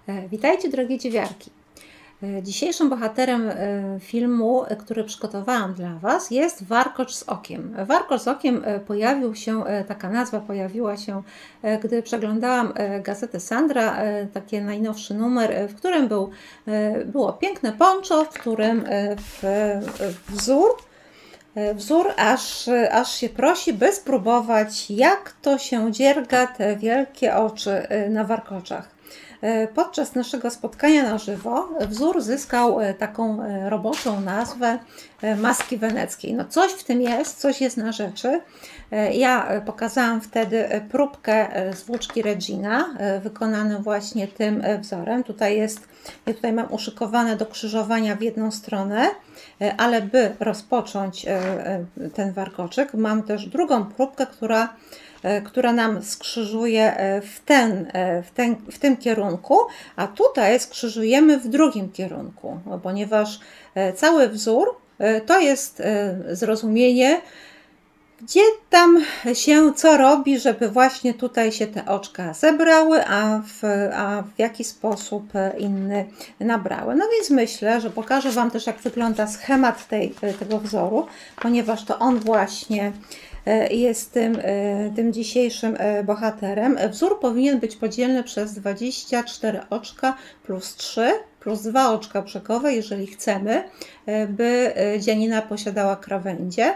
Witajcie, drogie dziewiarki. Dzisiejszym bohaterem filmu, który przygotowałam dla Was, jest warkocz z okiem. Warkocz z okiem taka nazwa pojawiła się, gdy przeglądałam gazetę Sandra, taki najnowszy numer, w którym było piękne poncho, w którym wzór aż się prosi, by spróbować, jak to się dzierga te wielkie oczy na warkoczach. Podczas naszego spotkania na żywo wzór zyskał taką roboczą nazwę maski weneckiej. No coś w tym jest, coś jest na rzeczy. Ja pokazałam wtedy próbkę z włóczki Regina, wykonaną właśnie tym wzorem. Ja tutaj mam uszykowane do krzyżowania w jedną stronę, ale by rozpocząć ten warkoczyk, mam też drugą próbkę, która nam skrzyżuje w tym kierunku, a tutaj skrzyżujemy w drugim kierunku, ponieważ cały wzór to jest zrozumienie, gdzie tam się co robi, żeby właśnie tutaj się te oczka zebrały, a w jaki sposób inny nabrały. No więc myślę, że pokażę Wam też, jak wygląda schemat tego wzoru, ponieważ to on właśnie jest tym dzisiejszym bohaterem. Wzór powinien być podzielny przez 24 oczka plus 3 plus 2 oczka brzegowe, jeżeli chcemy, by dzianina posiadała krawędzie.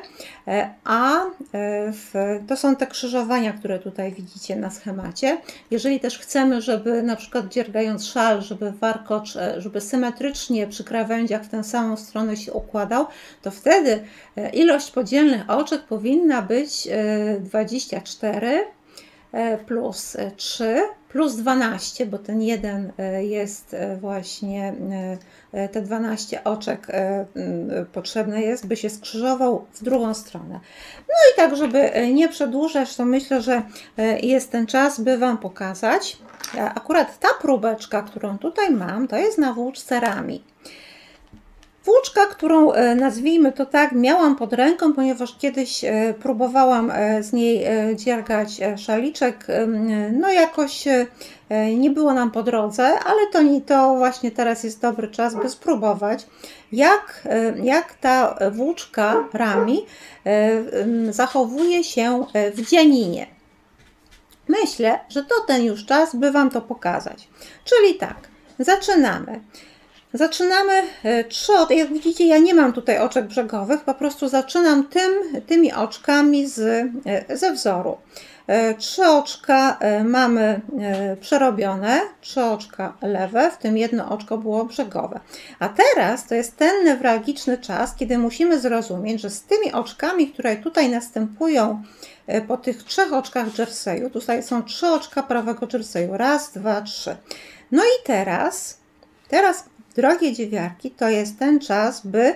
To są te krzyżowania, które tutaj widzicie na schemacie. Jeżeli też chcemy, żeby na przykład dziergając szal, żeby warkocz, żeby symetrycznie przy krawędziach w tę samą stronę się układał, to wtedy ilość podzielnych oczek powinna być 24 plus 3 plus 12, bo ten jeden jest właśnie, te 12 oczek potrzebne jest, by się skrzyżował w drugą stronę. No i tak, żeby nie przedłużać, to myślę, że jest ten czas, by Wam pokazać. Akurat ta próbeczka, którą tutaj mam, to jest na włóczce Rami. Włóczka, którą nazwijmy to tak, miałam pod ręką, ponieważ kiedyś próbowałam z niej dziergać szaliczek. No jakoś nie było nam po drodze, ale to właśnie teraz jest dobry czas, by spróbować, jak ta włóczka Rami zachowuje się w dzianinie. Myślę, że to ten już czas, by Wam to pokazać. Czyli tak, zaczynamy. Zaczynamy jak widzicie, ja nie mam tutaj oczek brzegowych, po prostu zaczynam tymi oczkami ze wzoru. 3 oczka mamy przerobione, 3 oczka lewe, w tym jedno oczko było brzegowe. A teraz to jest ten newralgiczny czas, kiedy musimy zrozumieć, że z tymi oczkami, które tutaj następują po tych 3 oczkach jerseyu, tutaj są 3 oczka prawego jerseyu, raz, 2, 3. No i teraz, drogie dziewiarki, to jest ten czas, by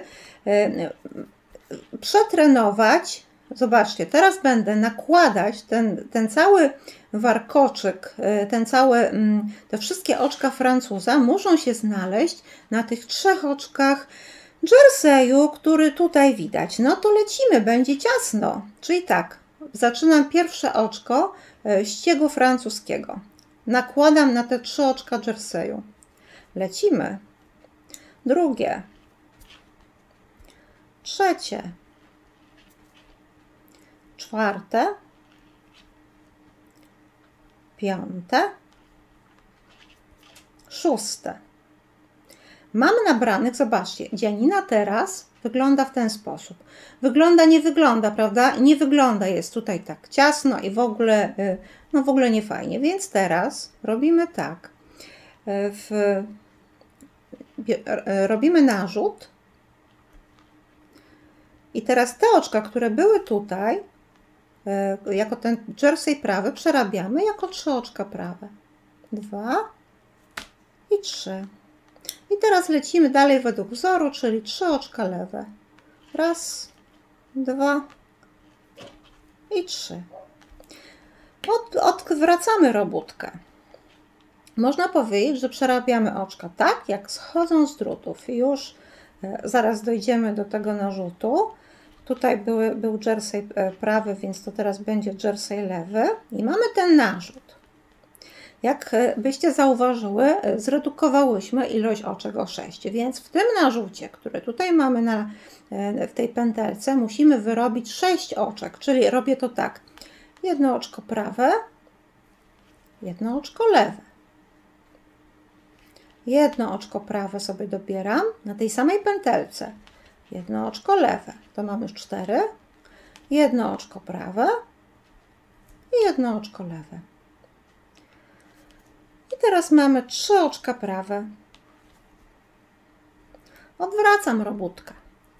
przetrenować. Zobaczcie, teraz będę nakładać ten cały warkoczyk, te wszystkie oczka Francuza muszą się znaleźć na tych 3 oczkach jerseyu, który tutaj widać. No to lecimy, będzie ciasno. Czyli tak, zaczynam pierwsze oczko ściegu francuskiego. Nakładam na te 3 oczka jerseyu. Lecimy. Drugie, trzecie, czwarte, piąte, szóste. Mamy nabranych, zobaczcie, dzianina teraz wygląda w ten sposób. Nie wygląda, prawda? Nie wygląda, jest tutaj tak ciasno i w ogóle nie fajnie. Więc teraz robimy tak. Robimy narzut i teraz te oczka, które były tutaj, jako ten jersey prawy, przerabiamy jako 3 oczka prawe. 2 i 3. I teraz lecimy dalej według wzoru, czyli 3 oczka lewe. Raz, 2 i 3. Odwracamy robótkę. Można powiedzieć, że przerabiamy oczka tak, jak schodzą z drutów. I już zaraz dojdziemy do tego narzutu. Tutaj był jersey prawy, więc to teraz będzie jersey lewy. I mamy ten narzut. Jak byście zauważyły, zredukowałyśmy ilość oczek o 6, więc w tym narzucie, które tutaj mamy w tej pętelce, musimy wyrobić 6 oczek, czyli robię to tak: jedno oczko prawe, jedno oczko lewe. Jedno oczko prawe sobie dobieram na tej samej pętelce. Jedno oczko lewe, to mam już 4. Jedno oczko prawe i jedno oczko lewe. I teraz mamy 3 oczka prawe. Odwracam robótkę.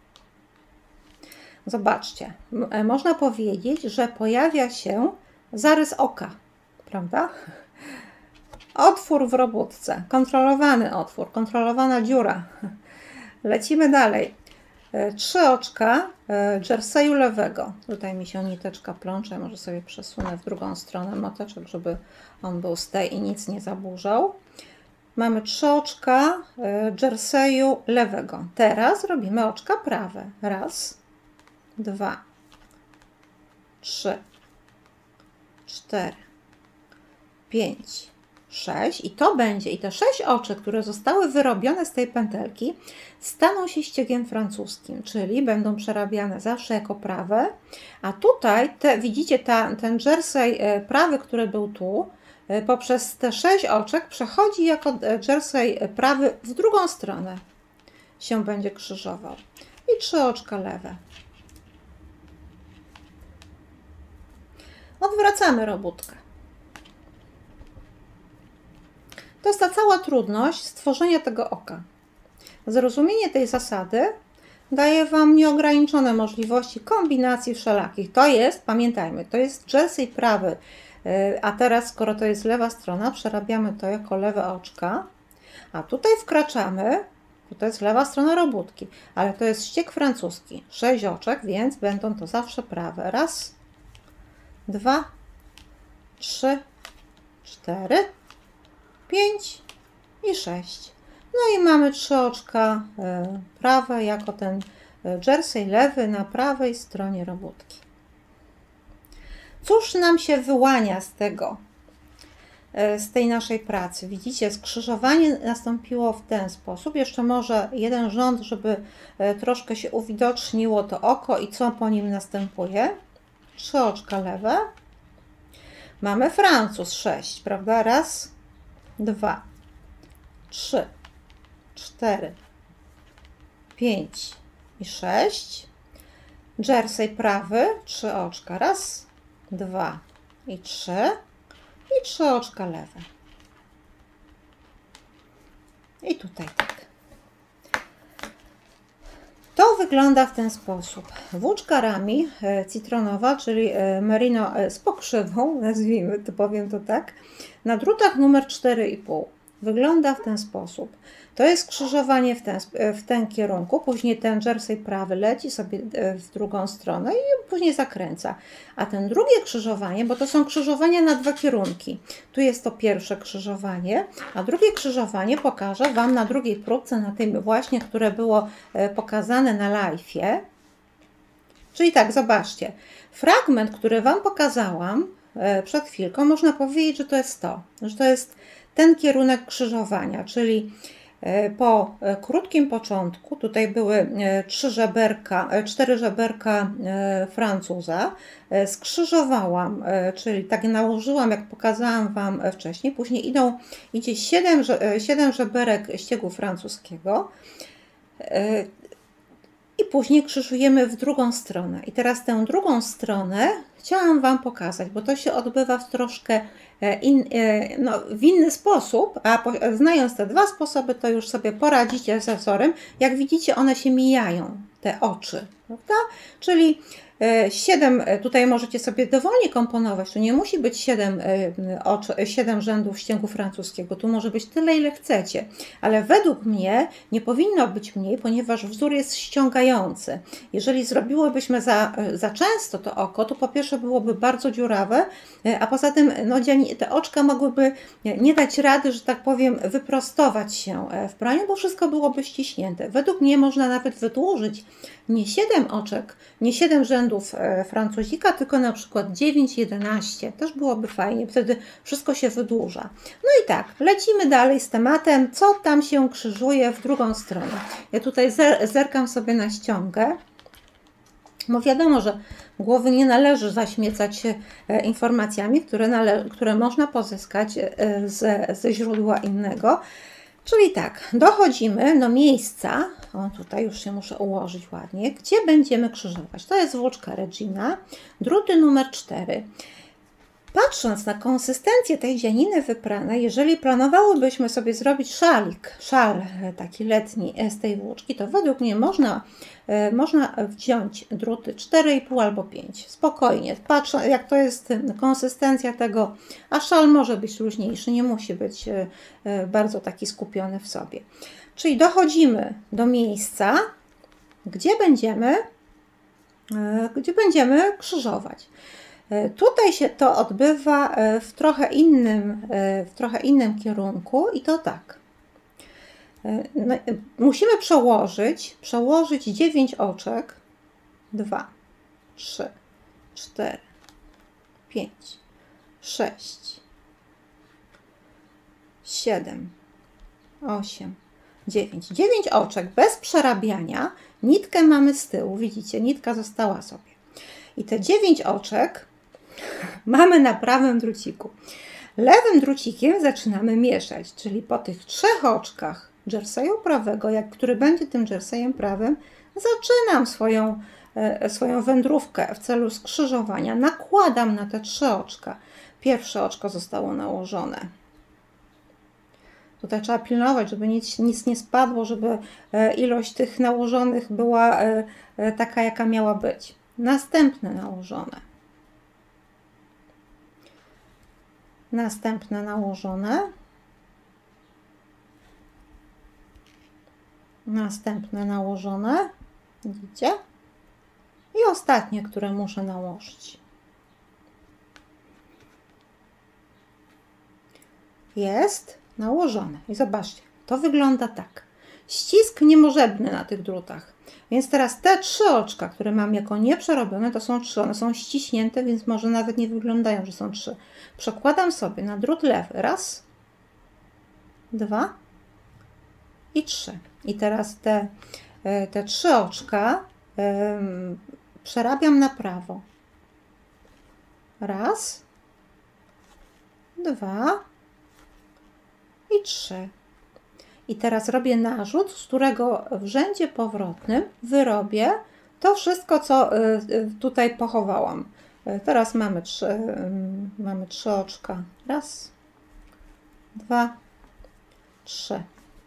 Zobaczcie, można powiedzieć, że pojawia się zarys oka, prawda? Otwór w robótce, kontrolowany otwór, kontrolowana dziura. Lecimy dalej. 3 oczka jerseyu lewego. Tutaj mi się niteczka plącze, może sobie przesunę w drugą stronę moteczek, żeby on był z tej i nic nie zaburzał. Mamy 3 oczka jerseyu lewego. Teraz robimy oczka prawe. 1, 2, 3, 4, 5, 6 i to będzie, i te 6 oczek, które zostały wyrobione z tej pętelki, staną się ściegiem francuskim, czyli będą przerabiane zawsze jako prawe, a tutaj widzicie ten jersey prawy, który był tu, poprzez te 6 oczek przechodzi jako jersey prawy w drugą stronę, się będzie krzyżował. I 3 oczka lewe. Odwracamy robótkę. To jest ta cała trudność stworzenia tego oka. Zrozumienie tej zasady daje Wam nieograniczone możliwości kombinacji wszelakich. To jest, pamiętajmy, to jest jersey prawy, a teraz, skoro to jest lewa strona, przerabiamy to jako lewe oczka, a tutaj wkraczamy, bo to jest lewa strona robótki, ale to jest ścieg francuski. 6 oczek, więc będą to zawsze prawe. 1, 2, 3, 4, 5 i 6. No i mamy 3 oczka prawe jako ten jersey lewy na prawej stronie robótki. Cóż nam się wyłania z tej naszej pracy? Widzicie, skrzyżowanie nastąpiło w ten sposób. Jeszcze może jeden rząd, żeby troszkę się uwidoczniło to oko i co po nim następuje. 3 oczka lewe. Mamy Francuz 6, prawda? 1, 2, 3, 4, 5 i 6. Jersey prawy, 3 oczka. 1, 2 i 3. I 3 oczka lewe. I tutaj tak. To wygląda w ten sposób. Włóczka rami citronowa, czyli merino z pokrzywą, nazwijmy to, powiem to tak, na drutach numer 4,5. Wygląda w ten sposób. To jest skrzyżowanie w ten kierunku, później ten jersey prawy leci sobie w drugą stronę i później zakręca. A ten drugie krzyżowanie, bo to są krzyżowania na 2 kierunki. Tu jest to pierwsze krzyżowanie, a drugie krzyżowanie pokażę Wam na drugiej próbce, na tym właśnie, które było pokazane na live'ie. Czyli tak, zobaczcie. Fragment, który Wam pokazałam przed chwilką, można powiedzieć, że to jest to, że to jest ten kierunek krzyżowania, czyli po krótkim początku, tutaj były 4 żeberka Francuza, skrzyżowałam, czyli tak nałożyłam, jak pokazałam Wam wcześniej, później idzie 7 żeberek ściegu francuskiego i później krzyżujemy w drugą stronę. I teraz tę drugą stronę chciałam Wam pokazać, bo to się odbywa w troszkę w inny sposób, a znając te 2 sposoby, to już sobie poradzicie z wzorem. Jak widzicie, one się mijają, te oczy, prawda? Czyli 7, tutaj możecie sobie dowolnie komponować, to nie musi być 7 rzędów ścięgu francuskiego, tu może być tyle, ile chcecie, ale według mnie nie powinno być mniej, ponieważ wzór jest ściągający. Jeżeli zrobiłybyśmy za często to oko, to po pierwsze byłoby bardzo dziurawe, a poza tym no, te oczka mogłyby nie dać rady, że tak powiem, wyprostować się w praniu, bo wszystko byłoby ściśnięte. Według mnie można nawet wydłużyć nie 7 oczek, nie 7 rzędów rzędów Francuzika, tylko na przykład 9, 11. Też byłoby fajnie, wtedy wszystko się wydłuża. No i tak, lecimy dalej z tematem, co tam się krzyżuje w drugą stronę. Ja tutaj zerkam sobie na ściągę, bo wiadomo, że głowy nie należy zaśmiecać informacjami, które można pozyskać ze źródła innego. Czyli tak, dochodzimy do miejsca, o tutaj już się muszę ułożyć ładnie, gdzie będziemy krzyżować. To jest włóczka Regina, druty numer 4. Patrząc na konsystencję tej dzianiny wypranej, jeżeli planowałybyśmy sobie zrobić szal taki letni z tej włóczki, to według mnie można wziąć druty 4,5 albo 5. Spokojnie, patrz jak to jest konsystencja tego, a szal może być luźniejszy, nie musi być bardzo taki skupiony w sobie. Czyli dochodzimy do miejsca, gdzie będziemy krzyżować. Tutaj się to odbywa w trochę innym kierunku i to tak. No, musimy przełożyć 9 oczek. 2, 3, 4, 5, 6, 7, 8, 9. 9 oczek bez przerabiania. Nitkę mamy z tyłu, widzicie, nitka została sobie. I te 9 oczek mamy na prawym druciku. Lewym drucikiem zaczynamy mieszać, czyli po tych 3 oczkach jerseyu prawego, który będzie tym jerseyem prawym, zaczynam swoją wędrówkę w celu skrzyżowania. Nakładam na te 3 oczka. Pierwsze oczko zostało nałożone. Tutaj trzeba pilnować, żeby nic nie spadło, żeby ilość tych nałożonych była taka, jaka miała być. Następne nałożone. Następne nałożone. Następne nałożone. Widzicie? I ostatnie, które muszę nałożyć. Jest nałożone. I zobaczcie, to wygląda tak. Ścisk niemożebny na tych drutach. Więc teraz te 3 oczka, które mam jako nieprzerobione, to są 3. One są ściśnięte, więc może nawet nie wyglądają, że są 3. Przekładam sobie na drut lewy. 1, 2 i 3. I teraz te 3 oczka przerabiam na prawo. 1, 2 i 3. I teraz robię narzut, z którego w rzędzie powrotnym wyrobię to wszystko, co tutaj pochowałam. Teraz mamy 3 oczka. 1, 2, 3.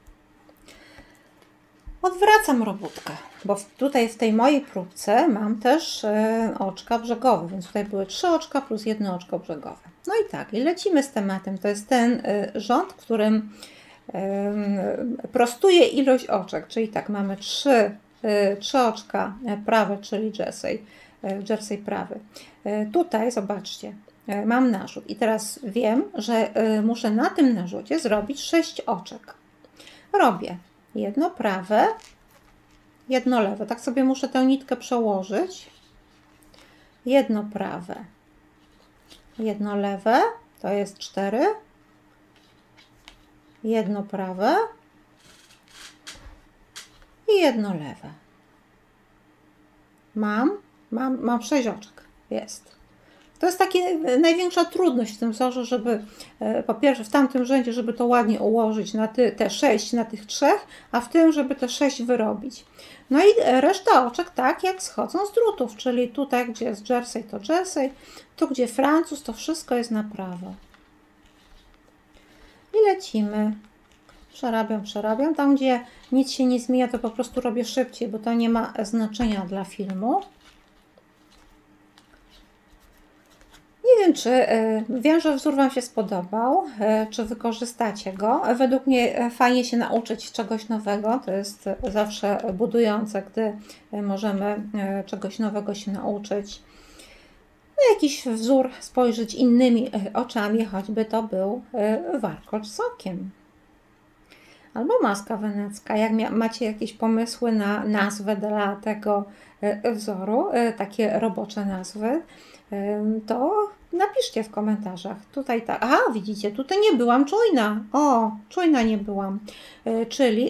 Odwracam robótkę, bo tutaj w tej mojej próbce mam też oczka brzegowe, więc tutaj były 3 oczka plus 1 oczko brzegowe. No i tak, i lecimy z tematem. To jest ten rząd, którym prostuję ilość oczek, czyli tak, mamy 3 oczka prawe, czyli jersey prawy. Tutaj zobaczcie, mam narzut i teraz wiem, że muszę na tym narzucie zrobić 6 oczek. Robię jedno prawe, jedno lewe. Tak sobie muszę tę nitkę przełożyć. Jedno prawe, jedno lewe, to jest 4. Jedno prawe i jedno lewe. Mam 6 oczek. Jest. To jest taka największa trudność w tym wzorze, żeby po pierwsze w tamtym rzędzie, żeby to ładnie ułożyć na te 6 na tych 3, a w tym, żeby te 6 wyrobić. No i reszta oczek tak jak schodzą z drutów, czyli tutaj, gdzie jest jersey, to jersey, tu, gdzie Francuz, to wszystko jest na prawo. I lecimy. Przerabiam. Tam, gdzie nic się nie zmienia, to po prostu robię szybciej, bo to nie ma znaczenia dla filmu. Nie wiem, wiem, że wzór Wam się spodobał, czy wykorzystacie go. Według mnie fajnie się nauczyć czegoś nowego. To jest zawsze budujące, gdy możemy czegoś nowego się nauczyć. Na jakiś wzór spojrzeć innymi oczami, choćby to był warkocz z okiem. albo maska wenecka. Jak macie jakieś pomysły na nazwę dla tego wzoru, takie robocze nazwy, to napiszcie w komentarzach. Tutaj tak, aha, widzicie, tutaj nie byłam czujna. O, czujna nie byłam. Czyli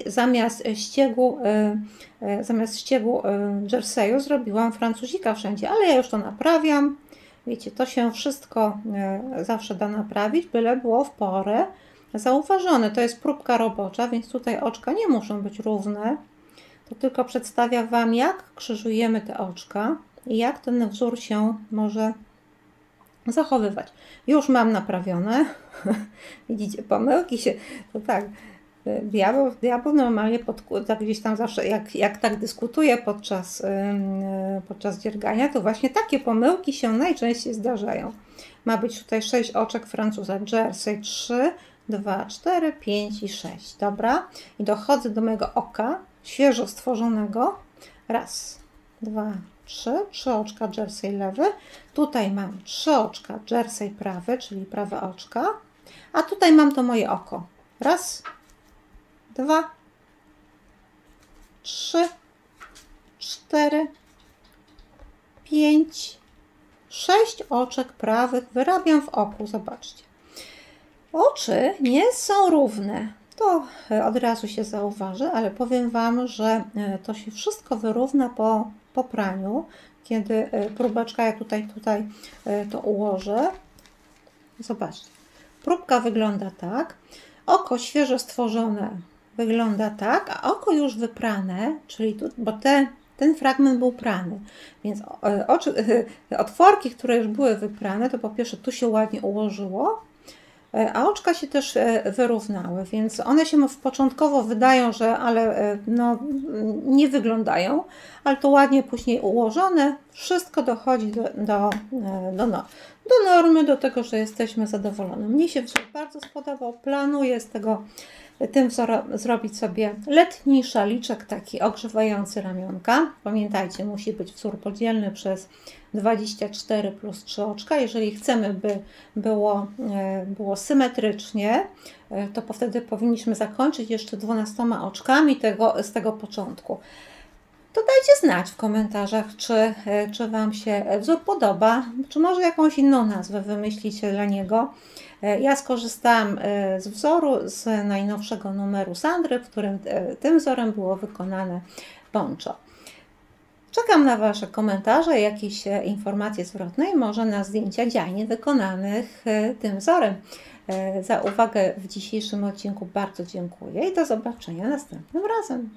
zamiast ściegu jerseyu zrobiłam francuzika wszędzie, ale ja już to naprawiam. Wiecie, to się wszystko zawsze da naprawić, byle było w porę zauważone. To jest próbka robocza, więc tutaj oczka nie muszą być równe. To tylko przedstawia Wam, jak krzyżujemy te oczka i jak ten wzór się może zachowywać. Już mam Widzicie, pomyłki się, to tak, diabeł normalnie tak gdzieś tam zawsze, jak tak dyskutuje podczas dziergania, to właśnie takie pomyłki się najczęściej zdarzają. Ma być tutaj 6 oczek Francuza, jersey 3, 2, 4, 5 i 6. Dobra? I dochodzę do mojego oka, świeżo stworzonego. Raz, 2, 3 oczka jersey lewy. Tutaj mam 3 oczka jersey prawy, czyli prawe oczka. A tutaj mam to moje oko. Raz, 2, 3, 4, 5, 6 oczek prawych wyrabiam w oku. Zobaczcie. Oczy nie są równe. To od razu się zauważy, ale powiem Wam, że to się wszystko wyrówna po praniu. Kiedy próbeczka, ja tutaj to ułożę. Zobaczcie. Próbka wygląda tak. Oko świeżo stworzone wygląda tak, a oko już wyprane, czyli tu, bo ten fragment był prany, więc otworki, które już były wyprane, to po pierwsze tu się ładnie ułożyło, a oczka się też wyrównały, więc one się początkowo wydają, że no, nie wyglądają, ale to ładnie później ułożone, wszystko dochodzi do normy, do tego, że jesteśmy zadowoleni. Mnie się wzór bardzo spodobał, planuję tym wzorem zrobić sobie letni szaliczek, taki ogrzewający ramionka. Pamiętajcie, musi być wzór podzielny przez 24 plus 3 oczka. Jeżeli chcemy, by było symetrycznie, to wtedy powinniśmy zakończyć jeszcze 12 oczkami z tego początku. To dajcie znać w komentarzach, czy Wam się wzór podoba, czy może jakąś inną nazwę wymyślicie dla niego. Ja skorzystałam z wzoru z najnowszego numeru Sandry, w którym tym wzorem było wykonane poncho. Czekam na Wasze komentarze, jakieś informacje zwrotne i może na zdjęcia dziajnie wykonanych tym wzorem. Za uwagę w dzisiejszym odcinku bardzo dziękuję i do zobaczenia następnym razem.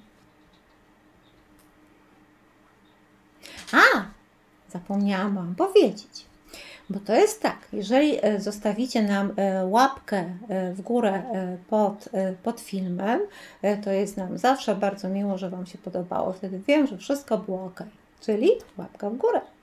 Zapomniałam Wam powiedzieć, bo to jest tak, jeżeli zostawicie nam łapkę w górę pod filmem, to jest nam zawsze bardzo miło, że Wam się podobało. Wtedy wiem, że wszystko było ok, czyli łapka w górę.